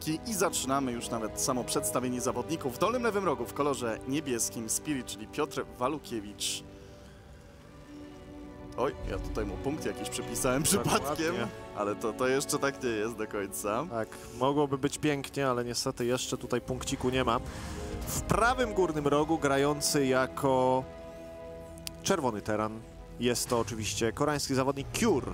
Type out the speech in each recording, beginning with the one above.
zawodniki i zaczynamy już nawet samo przedstawienie zawodników. W dolnym lewym rogu w kolorze niebieskim Spirit, czyli Piotr Walukiewicz. Oj, ja tutaj mu punkt jakiś przypisałem przypadkiem, ale to jeszcze tak nie jest do końca. Tak, mogłoby być pięknie, ale niestety jeszcze tutaj punkciku nie ma. W prawym górnym rogu grający jako czerwony teran jest to oczywiście koreański zawodnik Cure.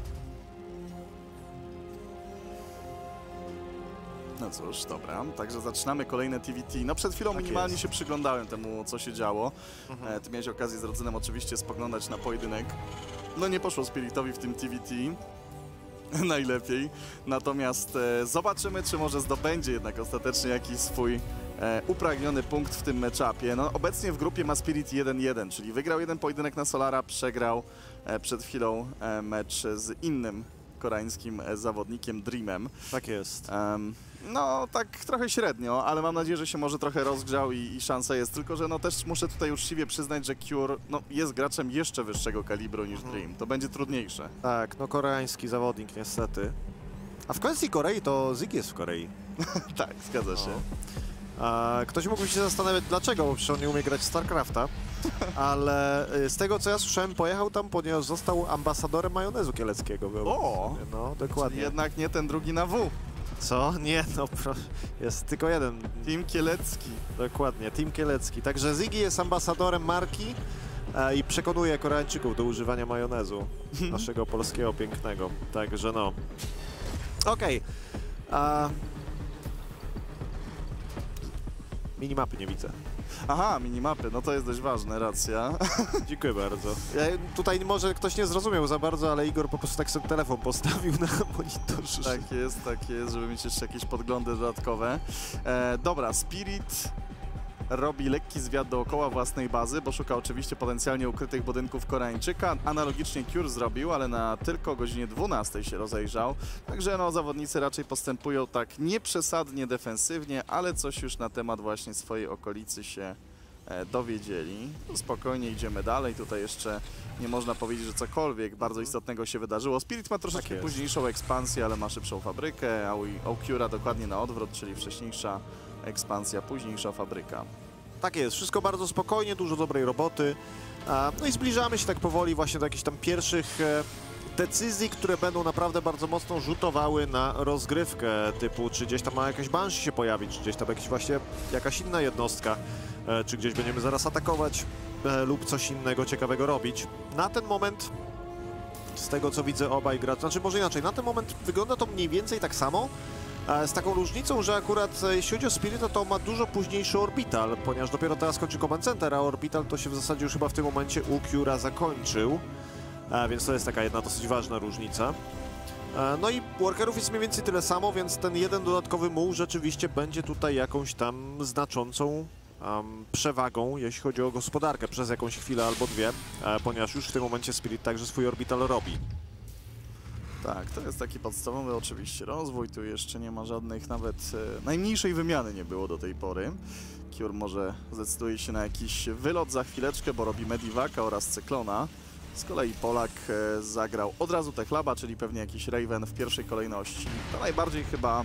No cóż, dobra, także zaczynamy kolejne TVT. No przed chwilą Tak minimalnie jest. się przyglądałem temu, co się działo. Ty miałeś okazję z Rodzynem oczywiście spoglądać na pojedynek. No nie poszło Spiritowi w tym TVT najlepiej, natomiast zobaczymy, czy może zdobędzie jednak ostatecznie jakiś swój upragniony punkt w tym meczapie. No obecnie w grupie ma Spirit 1-1, czyli wygrał jeden pojedynek na Solara, przegrał przed chwilą mecz z innym koreańskim zawodnikiem Dreamem. Tak jest. No tak trochę średnio, ale mam nadzieję, że się może trochę rozgrzał i szansa jest. Tylko że no też muszę tutaj uczciwie przyznać, że Cure no, jest graczem jeszcze wyższego kalibru niż Dream. To będzie trudniejsze. Tak, no koreański zawodnik niestety. A w kwestii Korei to Ziggy jest w Korei. Tak, zgadza się. Ktoś mógłby się zastanawiać dlaczego, bo przecież on nie umie grać w StarCrafta, ale z tego co ja słyszałem pojechał tam, ponieważ został ambasadorem majonezu kieleckiego. O! No dokładnie. Czyli jednak nie ten drugi na W. Co? Nie, no jest tylko jeden. Team Kielecki. Dokładnie, Team Kielecki. Także Ziggy jest ambasadorem marki i przekonuje Koreańczyków do używania majonezu naszego polskiego pięknego. Także no. Okej. Minimapy nie widzę. Aha, minimapy, no to jest dość ważne, racja. Dziękuję bardzo. Tutaj może ktoś nie zrozumiał za bardzo, ale Igor po prostu tak sobie telefon postawił na monitorze. Tak jest, żeby mieć jeszcze jakieś podglądy dodatkowe. Dobra, Spirit robi lekki zwiat dookoła własnej bazy, bo szuka oczywiście potencjalnie ukrytych budynków Koreańczyka. Analogicznie Cure zrobił, ale na tylko godzinie 12 się rozejrzał. Także no, zawodnicy raczej postępują tak nieprzesadnie defensywnie, ale coś już na temat właśnie swojej okolicy się dowiedzieli. No, spokojnie idziemy dalej. Tutaj jeszcze nie można powiedzieć, że cokolwiek bardzo istotnego się wydarzyło. Spirit ma troszeczkę późniejszą ekspansję, ale ma szybszą fabrykę, a u Cure'a dokładnie na odwrót, czyli wcześniejsza ekspansja, późniejsza fabryka. Tak jest, wszystko bardzo spokojnie, dużo dobrej roboty. No i zbliżamy się tak powoli właśnie do jakichś tam pierwszych decyzji, które będą naprawdę bardzo mocno rzutowały na rozgrywkę, typu czy gdzieś tam ma jakaś Banshee się pojawić, czy gdzieś tam jakaś inna jednostka, czy gdzieś będziemy zaraz atakować lub coś innego ciekawego robić. Na ten moment, z tego co widzę, obaj gracze, znaczy może inaczej, na ten moment wygląda to mniej więcej tak samo, z taką różnicą, że akurat jeśli chodzi o Spirita, to ma dużo późniejszy Orbital, ponieważ dopiero teraz kończy Command Center, a Orbital to się w zasadzie już chyba w tym momencie u Cure'a zakończył, więc to jest taka jedna dosyć ważna różnica. No i workerów jest mniej więcej tyle samo, więc ten jeden dodatkowy muł rzeczywiście będzie tutaj jakąś tam znaczącą przewagą, jeśli chodzi o gospodarkę przez jakąś chwilę albo dwie, ponieważ już w tym momencie Spirit także swój Orbital robi. Tak, to jest taki podstawowy oczywiście rozwój, tu jeszcze nie ma żadnych, nawet najmniejszej wymiany nie było do tej pory. Cure może zdecyduje się na jakiś wylot za chwileczkę, bo robi Medivaka oraz Cyklona. Z kolei Polak zagrał od razu Techlaba, czyli pewnie jakiś Raven w pierwszej kolejności. To najbardziej chyba...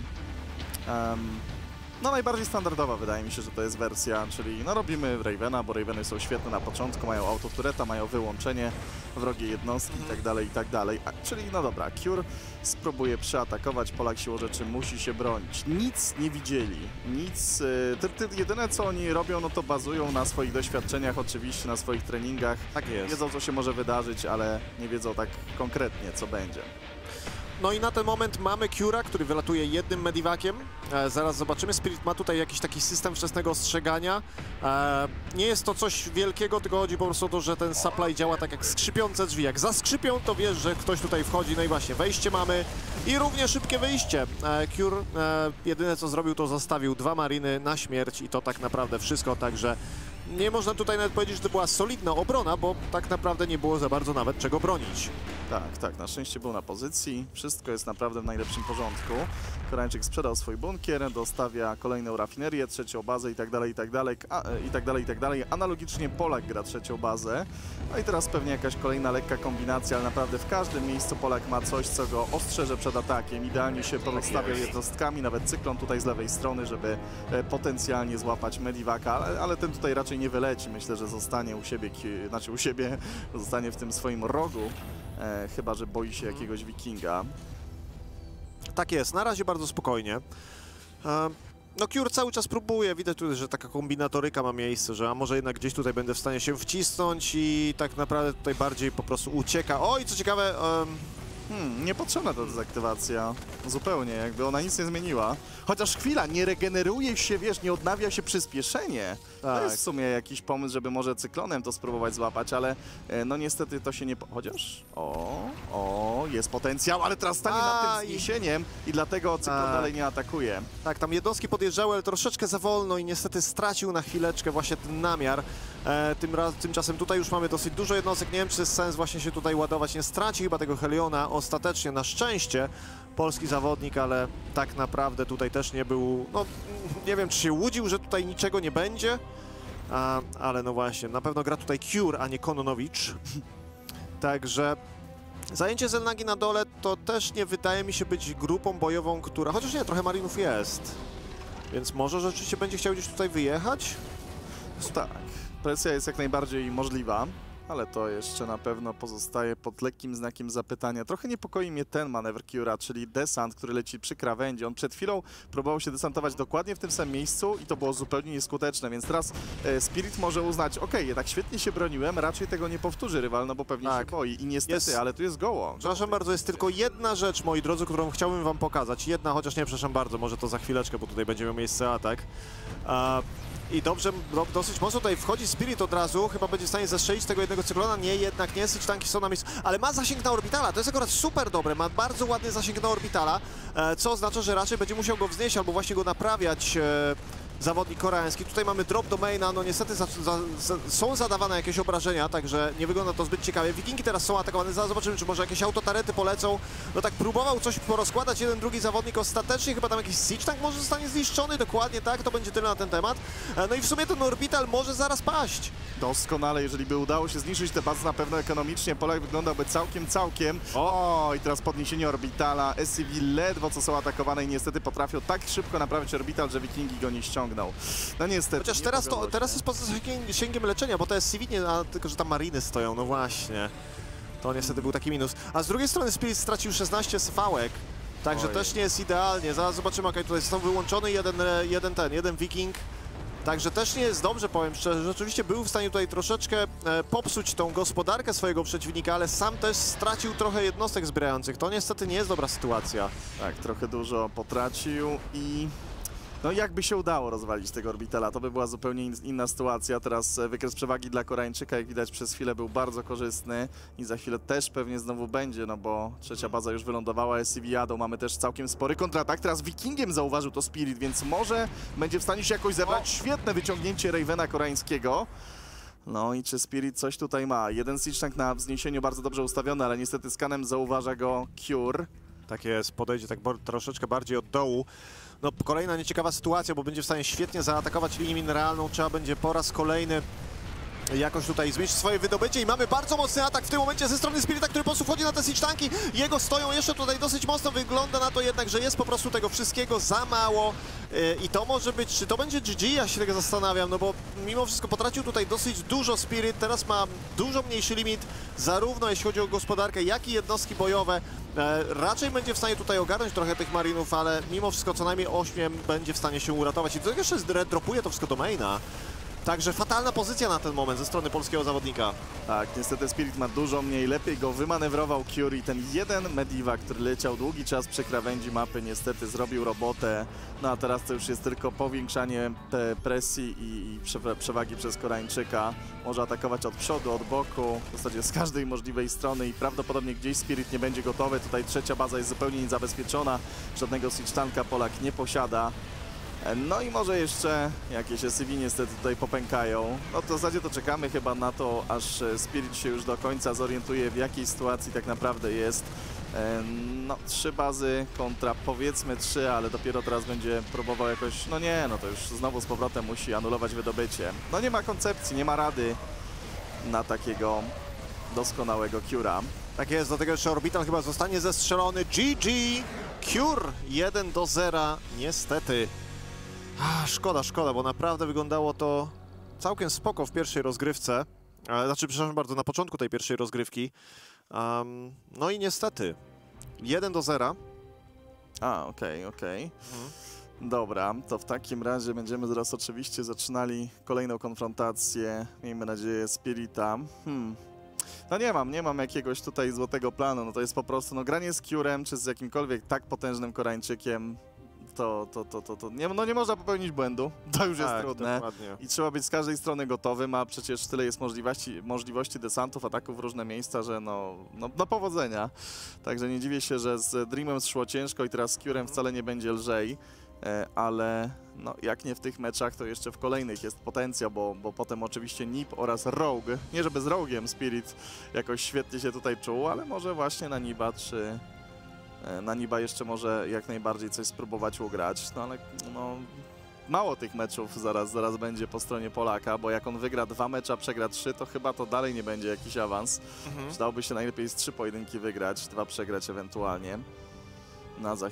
no najbardziej standardowa wydaje mi się, że to jest wersja, czyli no robimy Ravena, bo Raveny są świetne na początku, mają autotureta, mają wyłączenie wrogiej jednostki i tak dalej. Czyli no dobra, Cure spróbuje przeatakować, Polak siłą rzeczy musi się bronić. Nic nie widzieli, nic, jedyne co oni robią, no to bazują na swoich doświadczeniach, oczywiście na swoich treningach. Tak jest. Wiedzą co się może wydarzyć, ale nie wiedzą tak konkretnie co będzie. No i na ten moment mamy Cure'a, który wylatuje jednym Medivakiem. Zaraz zobaczymy. Spirit ma tutaj jakiś taki system wczesnego ostrzegania. Nie jest to coś wielkiego, tylko chodzi po prostu o to, że ten supply działa tak jak skrzypiące drzwi. Jak zaskrzypią, to wiesz, że ktoś tutaj wchodzi. No i właśnie, wejście mamy i równie szybkie wyjście. Cure jedyne co zrobił, to zostawił 2 mariny na śmierć i to tak naprawdę wszystko, także nie można tutaj nawet powiedzieć, że to była solidna obrona, bo tak naprawdę nie było za bardzo nawet czego bronić. Tak, na szczęście był na pozycji. Wszystko jest naprawdę w najlepszym porządku. Koreańczyk sprzedał swój bunkier, dostawia kolejną rafinerię, trzecią bazę i tak dalej. Analogicznie Polak gra trzecią bazę. No i teraz pewnie jakaś kolejna lekka kombinacja, ale naprawdę w każdym miejscu Polak ma coś, co go ostrzeże przed atakiem. Idealnie się porozstawia jednostkami, nawet Cyklon tutaj z lewej strony, żeby potencjalnie złapać Medivaka, ale ten tutaj raczej nie wyleci. Myślę, że zostanie u siebie, zostanie w tym swoim rogu. Chyba że boi się jakiegoś wikinga. Tak jest, na razie bardzo spokojnie. No Cure cały czas próbuje, widać tutaj, że taka kombinatoryka ma miejsce, że a może jednak gdzieś tutaj będę w stanie się wcisnąć i tak naprawdę tutaj bardziej po prostu ucieka. Oj, co ciekawe... Niepotrzebna ta dezaktywacja. Zupełnie, jakby ona nic nie zmieniła. Chociaż chwila, nie regeneruje się, wiesz, nie odnawia się przyspieszenie. Tak. To jest w sumie jakiś pomysł, żeby może Cyklonem to spróbować złapać, ale no niestety to się nie... Chociaż... jest potencjał, ale teraz stanie nad tym wzniesieniem i dlatego Cyklon dalej nie atakuje. Tak, tam jednostki podjeżdżały, ale troszeczkę za wolno i niestety stracił na chwileczkę właśnie ten namiar. Tymczasem tutaj już mamy dosyć dużo jednostek. Nie wiem, czy jest sens właśnie się tutaj ładować. Nie straci chyba tego Heliona ostatecznie, na szczęście, polski zawodnik, ale tak naprawdę tutaj też nie był... No, nie wiem, czy się łudził, że tutaj niczego nie będzie, ale no właśnie, na pewno gra tutaj Cure, a nie Kononowicz. Także... Zajęcie Zelnagi na dole to też nie wydaje mi się być grupą bojową, która... Chociaż nie, trochę Marinów jest. Więc może rzeczywiście będzie chciał gdzieś tutaj wyjechać? Tak, presja jest jak najbardziej możliwa, ale to jeszcze na pewno pozostaje pod lekkim znakiem zapytania. Trochę niepokoi mnie ten manewr Cure'a, czyli desant, który leci przy krawędzi. On przed chwilą próbował się desantować dokładnie w tym samym miejscu i to było zupełnie nieskuteczne, więc teraz Spirit może uznać, okej, jednak świetnie się broniłem, raczej tego nie powtórzy rywal, no bo pewnie się boi i niestety, ale tu jest goło. Przepraszam bardzo, jest tylko jedna rzecz, moi drodzy, którą chciałbym wam pokazać. Jedna, chociaż nie, przepraszam bardzo, może to za chwileczkę, bo tutaj będzie miał miejsce atak. I dobrze, dosyć mocno tutaj wchodzi Spirit od razu, chyba będzie w stanie zestrzelić tego jednego Cyklona, nie, jednak nie, Siege-tanki są na miejscu, ale ma zasięg na Orbitala, to jest akurat super dobre, ma bardzo ładny zasięg na Orbitala, co oznacza, że raczej będzie musiał go wznieść albo właśnie go naprawiać zawodnik koreański. Tutaj mamy drop do maina, no niestety są zadawane jakieś obrażenia, także nie wygląda to zbyt ciekawie. Wikingi teraz są atakowane, zaraz zobaczymy, czy może jakieś autotarety polecą. No tak próbował coś porozkładać jeden, drugi zawodnik, ostatecznie chyba tam jakiś Siege-tank może zostanie zniszczony, dokładnie tak, to będzie tyle na ten temat. No i w sumie ten Orbital może zaraz paść. Doskonale, jeżeli by udało się zniszczyć te bazy, na pewno ekonomicznie Polak wyglądałby całkiem. I teraz podniesienie Orbitala, SCV ledwo co są atakowane i niestety potrafią tak szybko naprawić Orbital, że Wikingi go nie ściągną. No niestety. Chociaż teraz jest poza zasięgiem leczenia, bo to jest SCV, tylko że tam mariny stoją, no właśnie. To niestety był taki minus. A z drugiej strony Spirit stracił 16 SV-ek, także też nie jest idealnie. Zaraz zobaczymy, jak tutaj został wyłączony jeden Wiking. Także też nie jest dobrze, powiem szczerze. Rzeczywiście był w stanie tutaj troszeczkę popsuć tą gospodarkę swojego przeciwnika, ale sam też stracił trochę jednostek zbierających. To niestety nie jest dobra sytuacja. Tak, trochę dużo potracił i... No jakby się udało rozwalić tego Orbitala, to by była zupełnie inna sytuacja. Teraz wykres przewagi dla Koreańczyka, jak widać przez chwilę był bardzo korzystny i za chwilę też pewnie znowu będzie, no bo trzecia baza już wylądowała, SCV jadą, mamy też całkiem spory kontratak. Teraz Wikingiem zauważył to Spirit, więc może będzie w stanie się jakoś zebrać. Świetne wyciągnięcie Ravena koreańskiego. No i czy Spirit coś tutaj ma? Jeden Siege-tank na wzniesieniu bardzo dobrze ustawiony, ale niestety skanem zauważa go Cure. Tak jest, podejdzie tak troszeczkę bardziej od dołu. No kolejna nieciekawa sytuacja, bo będzie w stanie świetnie zaatakować linię mineralną. Trzeba będzie po raz kolejny jakoś tutaj zmniejszyć swoje wydobycie i mamy bardzo mocny atak w tym momencie ze strony Spirita, który po prostu wchodzi na te Siege-tanki. Jego stoją jeszcze tutaj dosyć mocno, wygląda na to jednak, że jest po prostu tego wszystkiego za mało i to może być, czy to będzie GG, ja się tego zastanawiam, no bo mimo wszystko potracił tutaj dosyć dużo Spirit, teraz ma dużo mniejszy limit, zarówno jeśli chodzi o gospodarkę, jak i jednostki bojowe. Raczej będzie w stanie tutaj ogarnąć trochę tych Marinów, ale mimo wszystko co najmniej 8 będzie w stanie się uratować i to jeszcze dropuje to wszystko do maina. Także fatalna pozycja na ten moment ze strony polskiego zawodnika. Tak, niestety Spirit ma dużo mniej, lepiej go wymanewrował Cure i ten jeden Medivak, który leciał długi czas przy krawędzi mapy, niestety zrobił robotę. No a teraz to już jest tylko powiększanie presji i przewagi przez Koreańczyka. Może atakować od przodu, od boku, w zasadzie z każdej możliwej strony i prawdopodobnie gdzieś Spirit nie będzie gotowy. Tutaj trzecia baza jest zupełnie niezabezpieczona, żadnego Siege-tanka Polak nie posiada. No i może jeszcze jakieś SCV niestety tutaj popękają. No to w zasadzie to czekamy chyba na to, aż Spirit się już do końca zorientuje, w jakiej sytuacji tak naprawdę jest. No 3 bazy kontra powiedzmy 3, ale dopiero teraz będzie próbował jakoś, no nie, no to już znowu z powrotem musi anulować wydobycie. No nie ma koncepcji, nie ma rady na takiego doskonałego Cura. Tak jest, dlatego jeszcze Orbital chyba zostanie zestrzelony. GG! Cure 1-0, niestety. Szkoda, bo naprawdę wyglądało to całkiem spoko w pierwszej rozgrywce. Znaczy, przepraszam bardzo, na początku tej pierwszej rozgrywki. No i niestety 1-0. Okej. Dobra, to w takim razie będziemy zaraz oczywiście zaczynali kolejną konfrontację. Miejmy nadzieję Spirita. No nie mam jakiegoś tutaj złotego planu, no to jest po prostu no granie z Curem czy z jakimkolwiek tak potężnym Koreańczykiem. To nie można popełnić błędu, to już jest trudne. Dokładnie. I trzeba być z każdej strony gotowym, a przecież tyle jest możliwości desantów, ataków w różne miejsca, że no powodzenia. Także nie dziwię się, że z Dreamem szło ciężko i teraz z Curem wcale nie będzie lżej, ale no, jak nie w tych meczach, to jeszcze w kolejnych jest potencjał, bo potem oczywiście NiP oraz Rogue, nie żeby z Rogue'iem Spirit jakoś świetnie się tutaj czuł, ale może właśnie na Niba czy... Na Niba jeszcze może jak najbardziej coś spróbować ugrać, no ale no, mało tych meczów zaraz będzie po stronie Polaka, bo jak on wygra 2 mecze, a przegra 3, to chyba to dalej nie będzie jakiś awans. Przydałoby się najlepiej z 3 pojedynki wygrać, 2 przegrać ewentualnie. No a za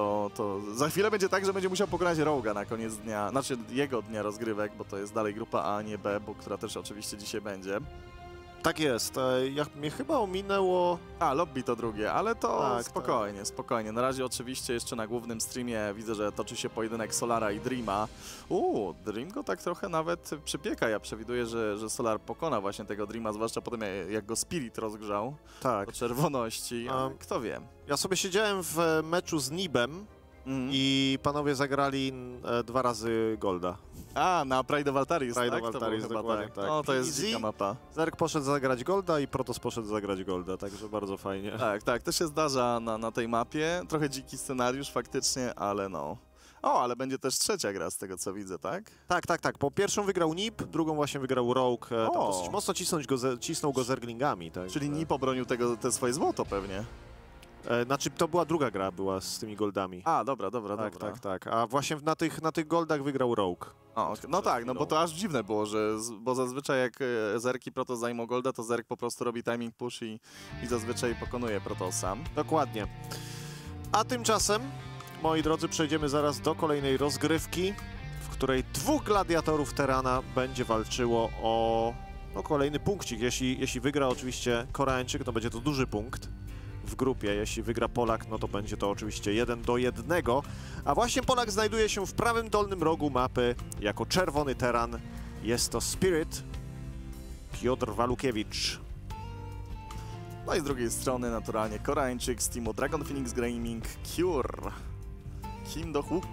chwilę będzie tak, że będzie musiał pokonać Rogue'a na koniec dnia, znaczy jego dnia rozgrywek, bo to jest dalej grupa A, a nie B, bo która też oczywiście dzisiaj będzie. Tak jest, mnie chyba ominęło... Lobby to drugie, ale to tak, spokojnie. Na razie oczywiście jeszcze na głównym streamie widzę, że toczy się pojedynek Solara i Dreama. Dream go tak trochę nawet przypieka. Ja przewiduję, że Solar pokona właśnie tego Dreama, zwłaszcza potem jak go Spirit rozgrzał do czerwoności. Kto wie. Ja sobie siedziałem w meczu z Nibem i panowie zagrali 2 razy Golda. Na Pride of Altaris, Pride tak? of Altaris, dokładnie tak. No to jest dzika mapa. Zerk poszedł zagrać Golda i Protoss poszedł zagrać Golda, także bardzo fajnie. Tak, to się zdarza na tej mapie. Trochę dziki scenariusz faktycznie, ale no... ale będzie też trzecia gra z tego co widzę, tak? Tak. Po pierwszą wygrał NiP, drugą właśnie wygrał Rogue. Tam dosyć mocno cisnął go zerglingami. Tak, czyli NiP obronił te swoje złoto pewnie. Znaczy to była druga gra, była z tymi goldami. Dobra. Tak. A właśnie na tych goldach wygrał Rogue. Okay. No tak, no bo to aż dziwne było, bo zazwyczaj jak Zerk i Protoss zajmą golda, to Zerk po prostu robi timing push i zazwyczaj pokonuje Protossa. Dokładnie. A tymczasem, moi drodzy, przejdziemy zaraz do kolejnej rozgrywki, w której 2 gladiatorów Terrana będzie walczyło o kolejny punkcik. Jeśli wygra oczywiście Koreańczyk, to będzie to duży punkt w grupie. Jeśli wygra Polak, no to będzie to oczywiście 1-1. A właśnie Polak znajduje się w prawym dolnym rogu mapy jako czerwony Terran. Jest to Spirit Piotr Walukiewicz. No i z drugiej strony naturalnie Koreańczyk z teamu Dragon Phoenix Gaming, Cure, Kim Do-hook.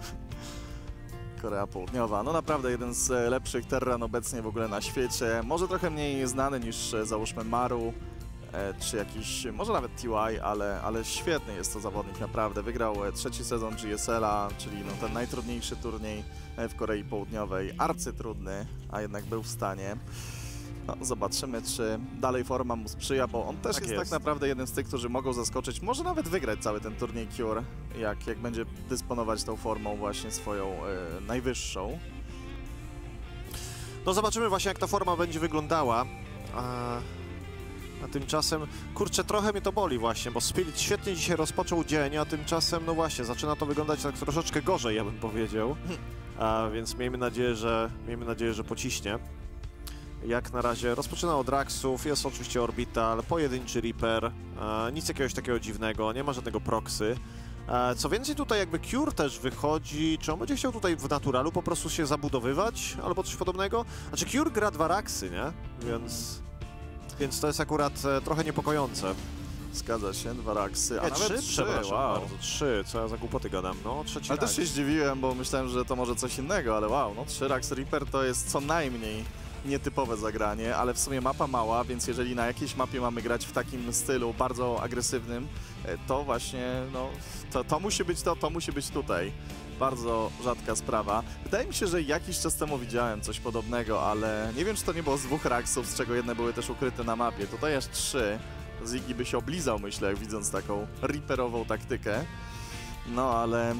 Korea Południowa. No naprawdę jeden z lepszych Terran obecnie w ogóle na świecie. Może trochę mniej znany niż załóżmy Maru, czy jakiś, może nawet TY, ale świetny jest to zawodnik, naprawdę. Wygrał 3. sezon GSL-a, czyli no ten najtrudniejszy turniej w Korei Południowej. Arcytrudny, a jednak był w stanie. No, zobaczymy, czy dalej forma mu sprzyja, bo on też jest tak naprawdę jeden z tych, którzy mogą zaskoczyć, może nawet wygrać cały ten turniej Cure, jak będzie dysponować tą formą właśnie swoją najwyższą. No zobaczymy właśnie, jak ta forma będzie wyglądała. A tymczasem, kurczę, trochę mnie to boli właśnie, bo Spirit świetnie dzisiaj rozpoczął dzień, a tymczasem, no właśnie, zaczyna to wyglądać tak troszeczkę gorzej, ja bym powiedział. Więc miejmy nadzieję, że pociśnie. Jak na razie rozpoczyna od Raxów, jest oczywiście Orbital, pojedynczy Reaper, nic jakiegoś takiego dziwnego, nie ma żadnego proxy. Co więcej, tutaj jakby Cure też wychodzi, czy on będzie chciał tutaj w naturalu po prostu się zabudowywać, albo coś podobnego? Znaczy Cure gra 2 Raxy, nie? Więc to jest akurat trochę niepokojące. Zgadza się, 2 Raxy, a nawet 3, przepraszam bardzo, 3, co ja za głupoty gadam, no 3 Ale też się zdziwiłem, bo myślałem, że to może coś innego, ale wow, no 3 Rax Reaper to jest co najmniej nietypowe zagranie, ale w sumie mapa mała, więc jeżeli na jakiejś mapie mamy grać w takim stylu bardzo agresywnym, to właśnie, no, to musi być to musi być tutaj. bardzo rzadka sprawa. Wydaje mi się, że jakiś czas temu widziałem coś podobnego, ale nie wiem, czy to nie było z 2 Raxów, z czego jedne były też ukryte na mapie. Tutaj aż 3. Ziggy by się oblizał, myślę, jak widząc taką reaperową taktykę. No, ale...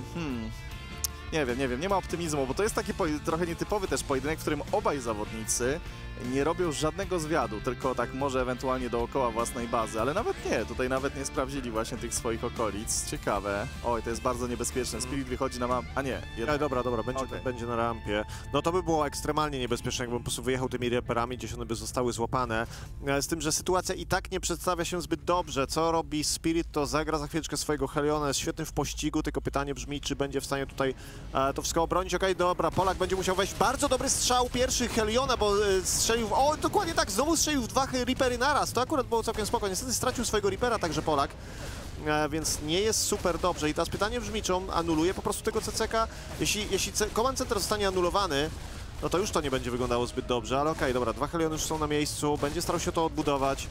Nie wiem, nie ma optymizmu, bo to jest taki trochę nietypowy też pojedynek, w którym obaj zawodnicy nie robią żadnego zwiadu, tylko tak może ewentualnie dookoła własnej bazy, ale nawet nie, tutaj nawet nie sprawdzili właśnie tych swoich okolic. Ciekawe. Oj, to jest bardzo niebezpieczne. Spirit wychodzi na mapę. A nie. Dobra, Okay. będzie na rampie. No to by było ekstremalnie niebezpieczne, jakbym po prostu wyjechał tymi reperami, gdzieś one by zostały złapane. Z tym, że sytuacja i tak nie przedstawia się zbyt dobrze. Co robi Spirit, to zagra za chwileczkę swojego Heliona, jest świetny w pościgu, tylko pytanie brzmi, czy będzie w stanie tutaj to wszystko obronić. Okej, dobra, Polak będzie musiał wejść. Bardzo dobry strzał pierwszy Heliona, bo strzelił o, dokładnie tak, znowu strzelił w 2 Reapery naraz. To akurat było całkiem spoko. Niestety stracił swojego Reapera, także Polak. Więc nie jest super dobrze. I teraz pytanie brzmi, czy on anuluje po prostu tego CCK? Jeśli Command Center zostanie anulowany, no to już to nie będzie wyglądało zbyt dobrze, ale okej, dobra, 2 Heliony już są na miejscu, będzie starał się to odbudować.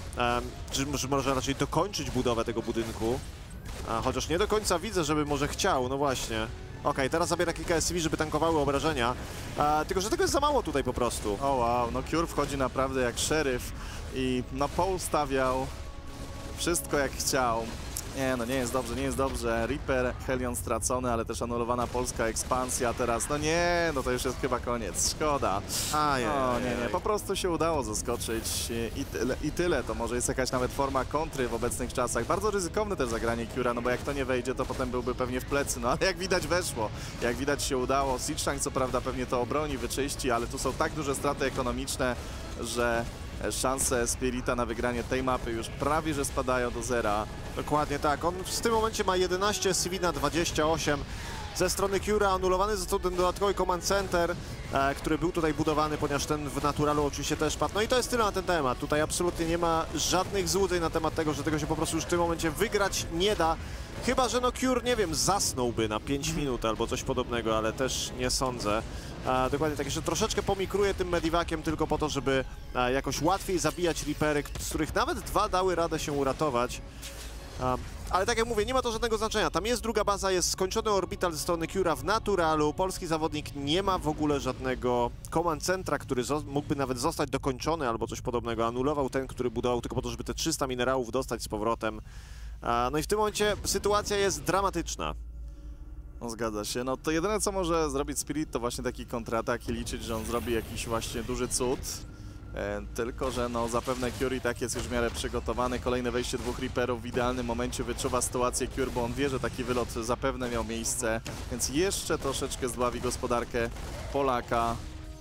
Czy może raczej dokończyć budowę tego budynku? Chociaż nie do końca widzę, żeby może chciał, no właśnie. Okej, teraz zabiera kilka SCV, żeby tankowały obrażenia, tylko że tego jest za mało tutaj po prostu. O wow, no Cure wchodzi naprawdę jak szeryf i na pole stawiał wszystko jak chciał. Nie, no nie jest dobrze. Reaper, Helion stracony, ale też anulowana polska ekspansja teraz. No nie, no to już jest chyba koniec, szkoda. Nie, po prostu się udało zaskoczyć i tyle. To może jest jakaś nawet forma kontry w obecnych czasach. Bardzo ryzykowne też zagranie Cure'a, no bo jak to nie wejdzie, to potem byłby pewnie w plecy. No ale jak widać weszło, jak widać się udało. Siege co prawda pewnie to obroni, wyczyści, ale tu są tak duże straty ekonomiczne, że szanse Spirita na wygranie tej mapy już prawie że spadają do zera. Dokładnie tak. On w tym momencie ma 11 CV na 28. Ze strony Cure'a anulowany został ten dodatkowy Command Center, który był tutaj budowany, ponieważ ten w Naturalu oczywiście też padł. No i to jest tyle na ten temat. Tutaj absolutnie nie ma żadnych złudzeń na temat tego, że tego się po prostu już w tym momencie wygrać nie da. Chyba że no Cure, nie wiem, zasnąłby na 5 minut albo coś podobnego, ale też nie sądzę. Dokładnie tak, jeszcze troszeczkę pomikruję tym Medivakiem tylko po to, żeby jakoś łatwiej zabijać Reapery, z których nawet 2 dały radę się uratować. Ale tak jak mówię, nie ma to żadnego znaczenia. Tam jest druga baza, jest skończony orbital ze strony Cure'a w Naturalu. Polski zawodnik nie ma w ogóle żadnego Command Centra, który mógłby nawet zostać dokończony albo coś podobnego. Anulował ten, który budował tylko po to, żeby te 300 minerałów dostać z powrotem. No i w tym momencie sytuacja jest dramatyczna. No zgadza się. No to jedyne co może zrobić Spirit to właśnie taki kontratak i liczyć, że on zrobi jakiś właśnie duży cud. Tylko że no zapewne Cure i tak jest już w miarę przygotowany. Kolejne wejście 2 Reaperów w idealnym momencie wyczuwa sytuację Cure, bo on wie, że taki wylot zapewne miał miejsce. Więc jeszcze troszeczkę zdławi gospodarkę Polaka.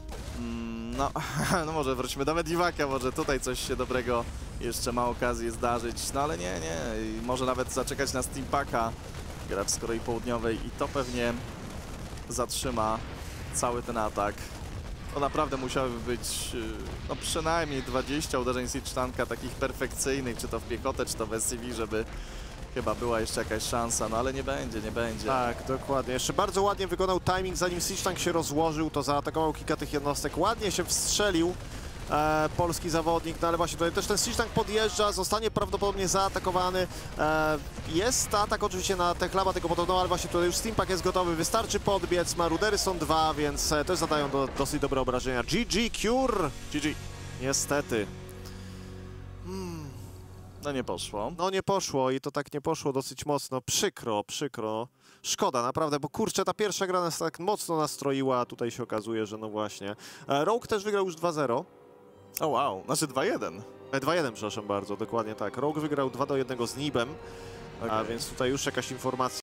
No może wróćmy do Medivaka, może tutaj coś się dobrego jeszcze ma okazję zdarzyć. No ale nie. I może nawet zaczekać na Steampaka. Gracz z Korei Południowej i to pewnie zatrzyma cały ten atak. To naprawdę musiałyby być no przynajmniej 20 uderzeń Siege Tanka takich perfekcyjnych, czy to w piechotę, czy to w SCV, żeby chyba była jeszcze jakaś szansa, no ale nie będzie. Tak, dokładnie. Jeszcze bardzo ładnie wykonał timing, zanim Siege Tank się rozłożył, to zaatakował kilka tych jednostek, ładnie się wstrzelił polski zawodnik, no ale właśnie tutaj też ten Siege Tank podjeżdża, zostanie prawdopodobnie zaatakowany. Jest atak oczywiście na Techlaba tego podobno, ale właśnie tutaj już Steampack jest gotowy, wystarczy podbiec, Marudery są 2, więc też zadają dosyć dobre obrażenia. GG Cure! GG. Niestety. No nie poszło. No nie poszło i to tak nie poszło dosyć mocno. Przykro. Szkoda naprawdę, bo kurczę, ta pierwsza gra nas tak mocno nastroiła, a tutaj się okazuje, że no właśnie. Rogue też wygrał już 2-0. O wow, znaczy 2-1. 2-1, przepraszam bardzo, dokładnie tak. Rogue wygrał 2-1 z Nibem, Okay. a więc tutaj już jakaś informacja.